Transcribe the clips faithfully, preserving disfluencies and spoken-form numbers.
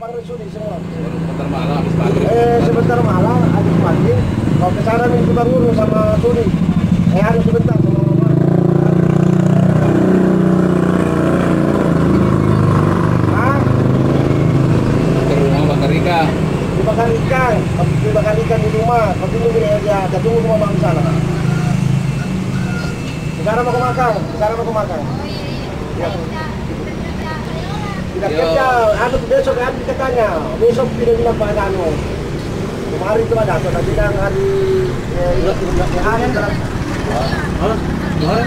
pulang resudi semua. Sebentar malam habis maghrib. Eh sebentar malam habis maghrib. Kalau ke sana minggu baru sama Sudi. Eh harus sebentar sama mama. Hah? Ke rumah bakar ikan. Dibakar ikan, habis dibakar ikan di rumah. Kau tunggu dia aja, kita tunggu rumah bang di sana. Sekarang mau ke makan, sekarang mau ke makan. Ya. Tidak kerja, anu besok kan katanya, besok tidak bilang Pak Anu. Kemarin itu ada, tapi kan hari ya ya hari kan. Hah? Hah?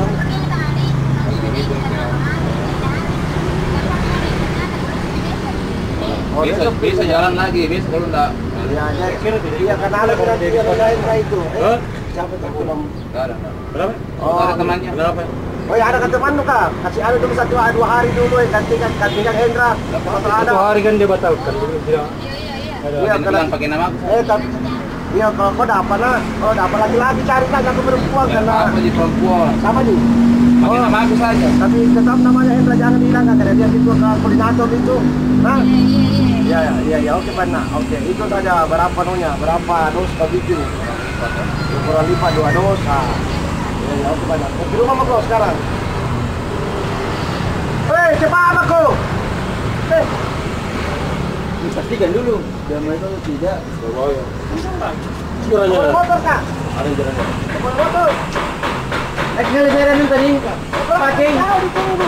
Oh, bisa, bisa jalan lagi, bisa kalau enggak. Ya, ya, iya karena ada kan dia lain itu. Eh, siapa tuh? Enggak ada. Berapa? Oh, ada temannya. Berapa? Oh ya ada kan teman lu kak, kasih ada dulu satu dua hari dulu ya gantikan gantikan Hendra. Kalau ada. Satu hari kan dia batalkan, dia bilang. Iya, Dia bilang pakai nama aku. Eh tapi iya kalau kau dapat lah, kalau dapat lagi-lagi cari kan aku perempuan Ya, karena apa di perempuan? sama nih. Pakai nama aku saja. Tapi tetap namanya Hendra jangan hilang kan karena dia itu ke koordinator itu. Nah, iya iya iya ya, oke Pak. Nah, oke itu saja berapa nunya, berapa dos kau bikin? Kurang lipat dua dos. Nah. Ya, ya, oke Pak. Di rumah mau kau sekarang. Hei, cepat aku. Eh, Pastikan dulu, jam itu tidak. Oh ya. bawa motor kak? Ada jalan. Bawa motor. Eh, kali saya minta tadi pakai. Tahu ditunggu.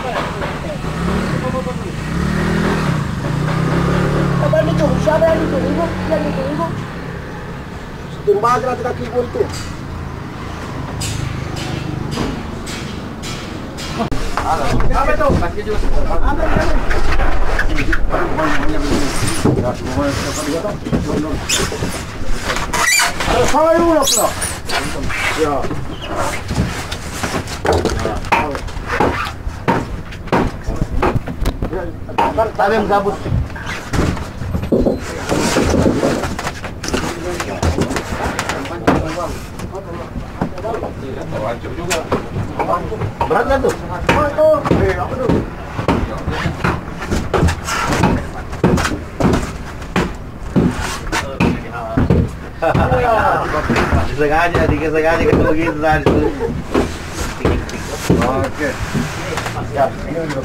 Apa yang ditunggu? Siapa yang ditunggu? Yang ditunggu? Tumbaga nanti kaki gue itu. Apa itu? Kasih juga. Apa itu? Ada salah dulu lah. Ya. Tapi yang gabut. Hancur juga. Berat kan tuh? Oh itu. Eh, apa tuh? Sengaja, dikit sengaja ketemu gitu tadi. Oke. Siap. Ini dulu.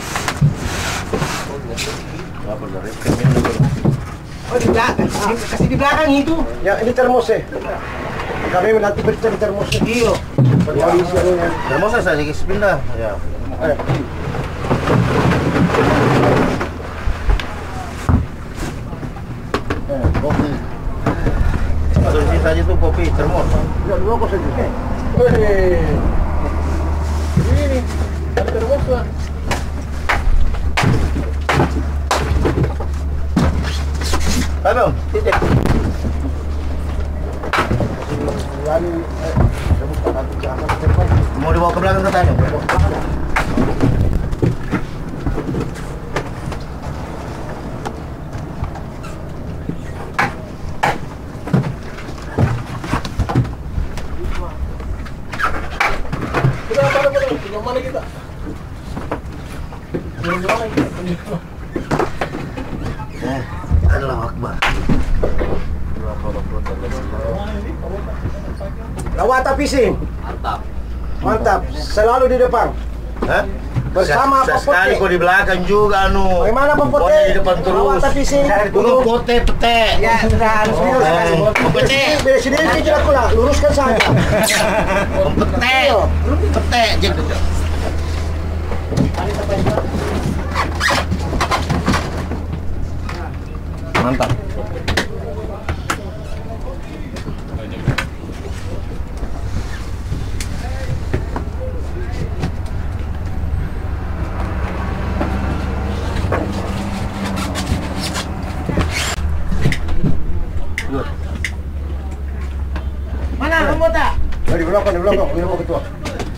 Apa dari? Oh di belakang. Kasih di belakang itu. Ya ini termos ya. Kami nanti berita di termos. Iya. Berpolisi ya. Termos saya sedikit pindah. Ya. Ayo. Eh, kopi. Ada sisa aja tuh kopi termos. Ya dua kos aja. Wih. Ini ada termos lah. Ayo, titik. Yani, eh, buka nanti ke atas depan. Mau dibawa ke belakang katanya. Kita apa apa? Tinggal mana kita? Tinggal mana kita? Eh, Allah Akbar. Lawata fishing. Mantap. Mantap. Selalu di depan. Hah? Bersama Sekali Popote. kok di belakang juga anu. Bagaimana Popote? Pokoknya di depan terus. Lawata fishing. Kudu pote pete. Ya, sudah harus minum sekali. Pete. Beda sendiri tidak pula. Luruskan saja. Pete. Pete gitu. Mantap. Mana anggota? Di belakang, di belakang, di belakang ketua.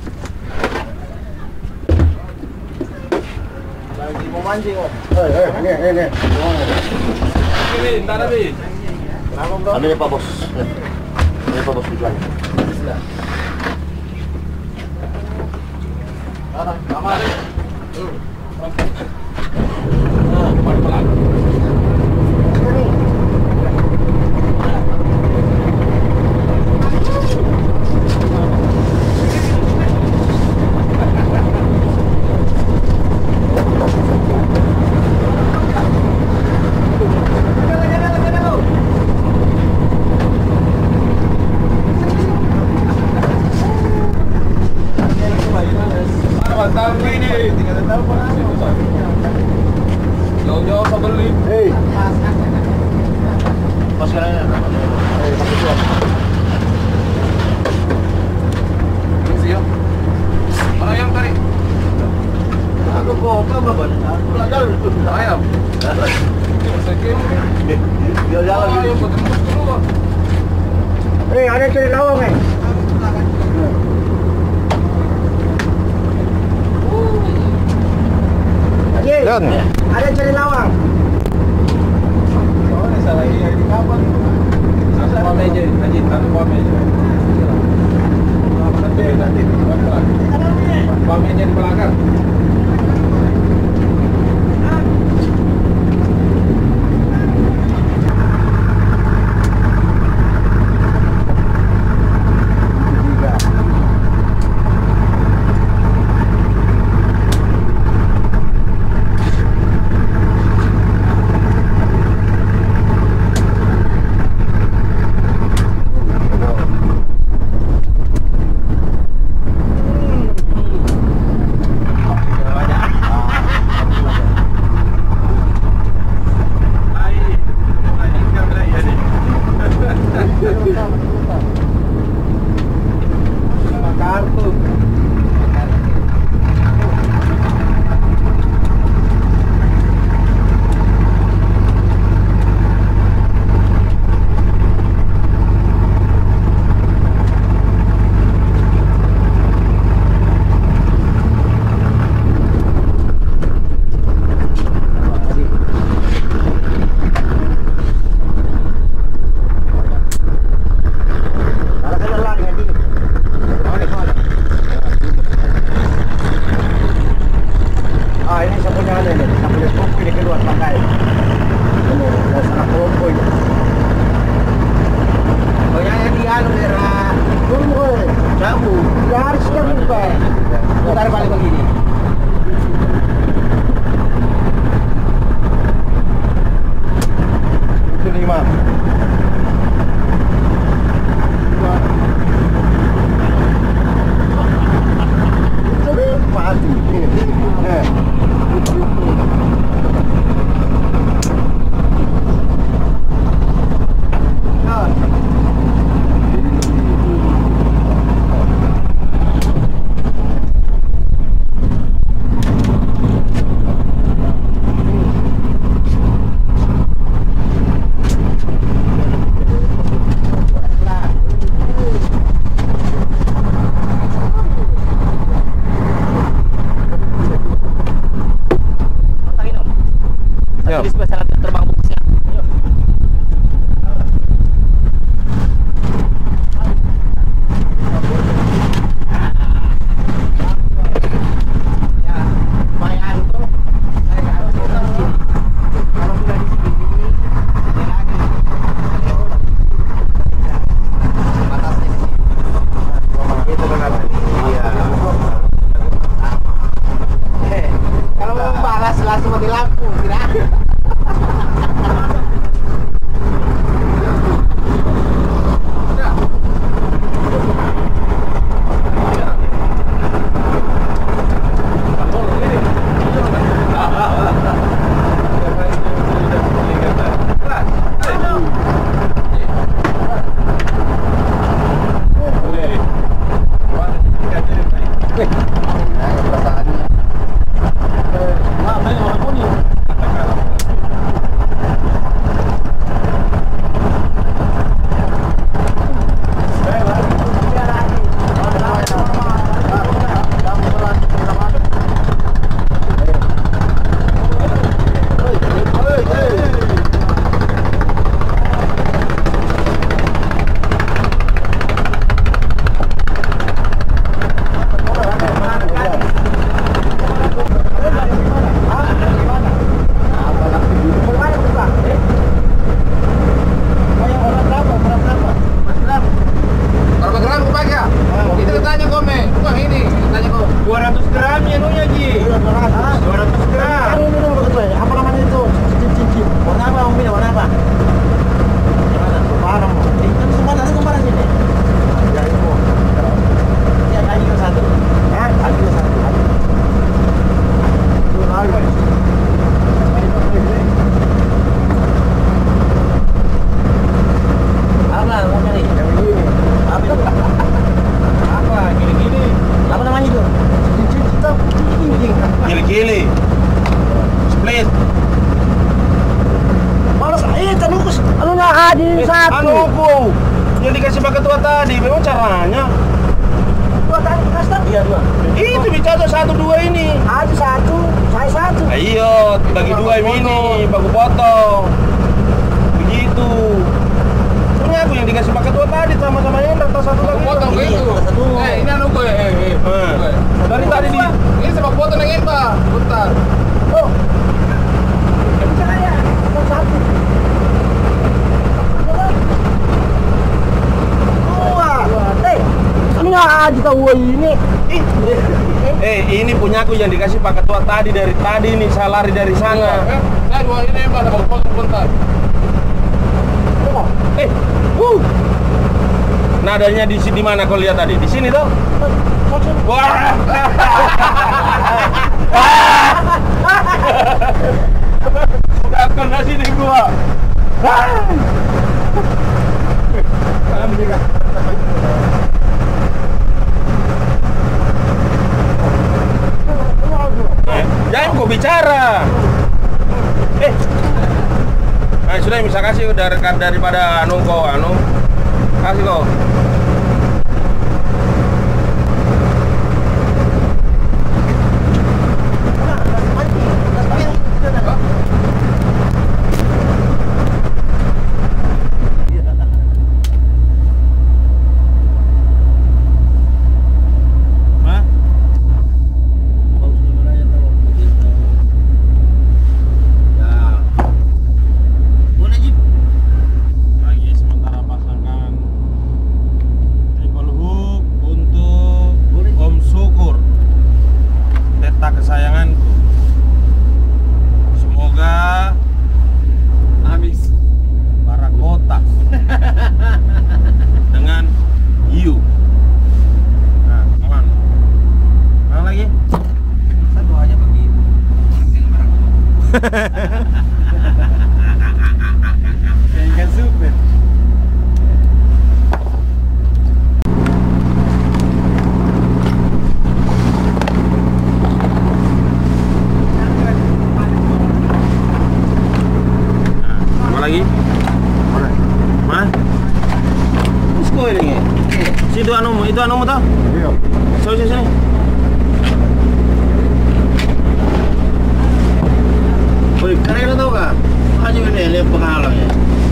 Lagi mau mancing kok. Eh, eh, ini, ini, ini. Ini, entar habis. Ano niya pa boss? Ano niya pa boss bigla? Kamari. Ah, kemana pelan? Jauh-jauh saya beli. Hei. Pas sekarang ya. Hei, pakai tuan. Ini sih ya. Mana ayam tadi? Aku kok apa Bang? Aku belajar itu. Ayam. Sekian. Dia jalan Ayam gitu. buat tembus dulu Bang. Hei, ada cari lawang eh. Haji, Dan. ada cari lawang. Oh, ini salah ini di kapan? Bawa meja, Haji, taruh bawa meja. Nanti, nanti, bawa meja di belakang. Tulis masalah terbang busnya. Kalau mau balas langsung mati lampu, tidak? tadi satu. Anu bu, yang dikasih Pak Ketua tadi, memang caranya. Dua tadi custom? Iya dua. Itu bicara satu dua ini. Aja satu, saya satu. Ayo, bagi dua ini, baku potong. Begitu. Punya aku yang dikasih Pak Ketua tadi sama-sama yang rata satu lagi. Potong gitu. Eh, ini anu gue. Eh, eh. Dari tadi di. Ini sepak potong yang ini Pak. Bentar. Oh. Saya satu. Nggak aja tahu ini. Eh, ini punyaku yang dikasih Pak Ketua tadi dari tadi nih, saya lari dari sana. Eh, saya dua ini Pak, ada potong bentar. Eh, uh. Nadanya di sini mana kau lihat tadi? Di sini toh? Wah. Udah kena sini gua. Alhamdulillah. Jangan kau bicara. Eh, nah, sudah bisa kasih dari daripada anu kau anu kasih kau. Kayaknya super. Apa lagi? Mana? Usko ini. Situ anumu, itu anumu toh? Iya. Sini sini. Woi, kalian tahu nggak? Aja ini lihat penghalangnya.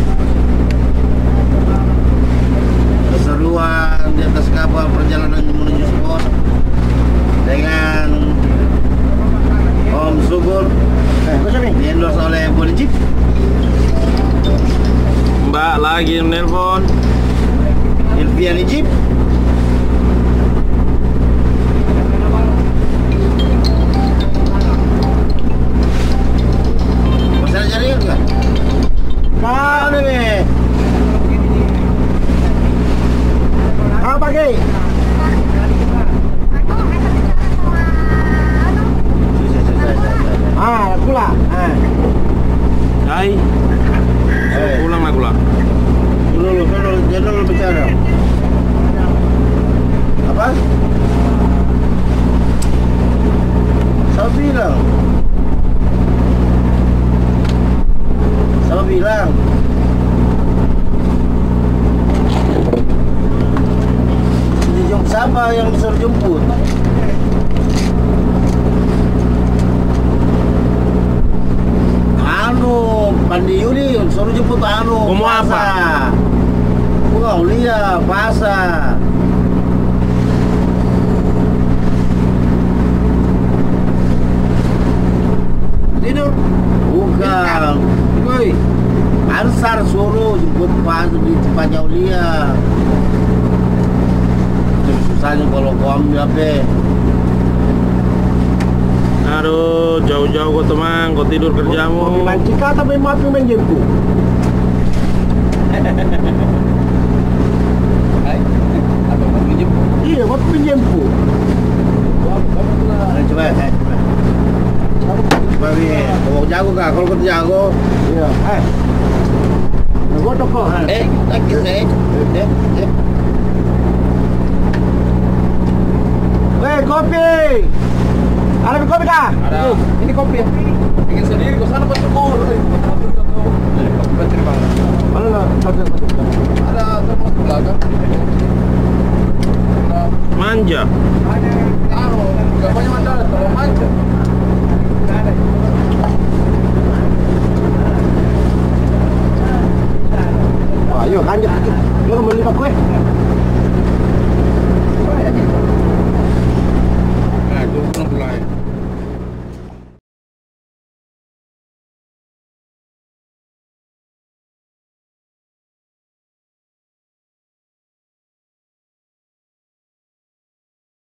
Keseruan di atas kapal perjalanan menuju Spot dengan Om Sugur, eh, di-endorse oleh Boleh Jeep. Mbak lagi nelpon. Ilviani Jeep. Jadi enggak? Kau nih. Apa pagi? Ah, pula. Ah. Hai. Eh, pulang lah pula. Dulu, dulu, dulu, dulu bicara. Apa? Saya bilang. Saya bilang siapa yang disuruh jemput? Anu, Pandi Yudi suruh jemput anu. Mau apa? Kau lihat pasar. Tidur? Bukan. Woi, Ansar suruh jemput pas di Cipanyau Lia. Susahnya kalau kau ambil apa? Aduh, jauh-jauh kau teman, kau tidur kerjamu. Mau mancing kata memang aku main jemput. Iya, waktu menjemput. Coba, coba. Babi, kau jago kah? Kalau kau jago, iya. Eh, gua toko. Eh, lagi saya. Eh, eh. Weh, kopi. Ada kopi kah? Ada. Ini kopi ya. Bikin sendiri, kau sana buat syukur. Mana Ada termos di belakang. Nah, Manja. anu, gak punya mandala, terlalu manja.